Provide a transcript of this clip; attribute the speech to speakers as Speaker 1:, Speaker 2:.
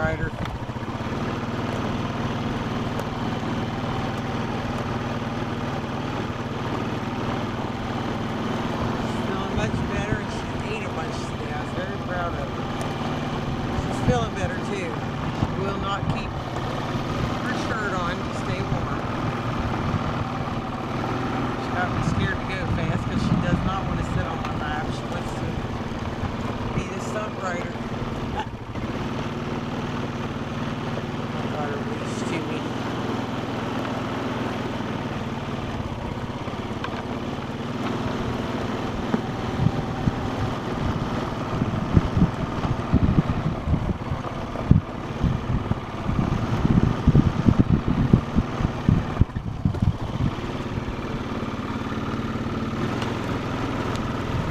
Speaker 1: rider. She's feeling much better, and she ate a bunch today. I was very proud of her. She's feeling better too. She will not keep her shirt on to stay warm. She got me scared to go fast because she does not want to sit on my lap. She wants to be the stunt rider.